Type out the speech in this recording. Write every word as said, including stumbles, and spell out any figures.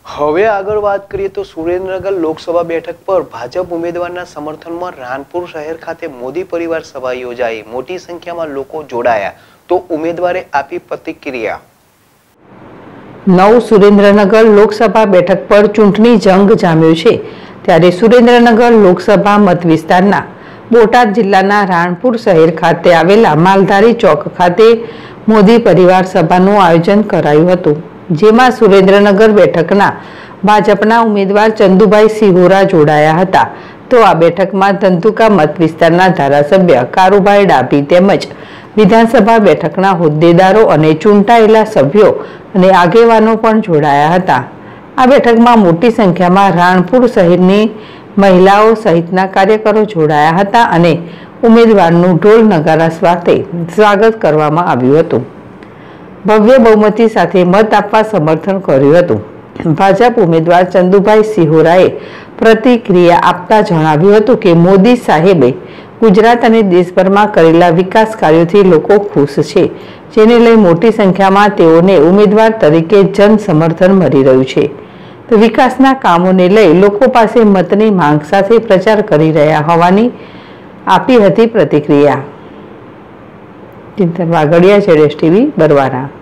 હવે આગળ વાત કરીએ તો સુરેન્દ્રનગર લોકસભા બેઠક પર ભાજપ ઉમેદવારના સમર્થનમાં રાણપુર શહેર ખાતે મોદી પરિવાર સભા યોજાઈ। મોટી સંખ્યામાં લોકો જોડાયા તો ઉમેદવારે આપી પ્રતિક્રિયા। નવ સુરેન્દ્રનગર લોકસભા બેઠક પર ચૂંટણી જંગ જામ્યો છે ત્યારે સુરેન્દ્રનગર લોકસભા મત વિસ્તારના બોટાદ જિલ્લાના રાણપુર શહેર ખાતે આવેલા માલધારી ચોક ખાતે મોદી પરિવાર સભાનું આયોજન કરાયું હતું, જેમાં સુરેન્દ્રનગર બેઠકના ભાજપના ઉમેદવાર ચંદુભાઈ સિહોરા જોડાયા હતા। તો આ બેઠકમાં ધંધુકા મત વિસ્તારના ધારાસભ્ય કારુભાઈ ડાભી તેમજ વિધાનસભા બેઠકના હોદ્દેદારો અને ચૂંટાયેલા સભ્યો અને આગેવાનો પણ જોડાયા હતા। આ બેઠકમાં મોટી સંખ્યામાં રાણપુર શહેરની મહિલાઓ સહિતના કાર્યકરો જોડાયા હતા અને ઉમેદવારનું ઢોલ નગારા સાથે સ્વાગત કરવામાં આવ્યું હતું। ભવ્ય બહુમતી સાથે મત આપવા સમર્થન કર્યું હતું। ભાજપ ઉમેદવાર ચંદુભાઈ સિહોરાએ પ્રતિક્રિયા આપતા જણાવ્યું હતું કે મોદી સાહેબે ગુજરાત અને દેશભરમાં કરેલા વિકાસ કાર્યોથી લોકો ખુશ છે, જેને લઈ મોટી સંખ્યામાં તેઓને ઉમેદવાર તરીકે જન સમર્થન મળી રહ્યું છે। તો વિકાસના કામોને લઈ લોકો પાસે મતની માંગ સાથે પ્રચાર કરી રહ્યા હોવાની આપી હતી પ્રતિક્રિયા। ચિંતન વાગડિયા, જેડેશ ટીવી, બરવારા।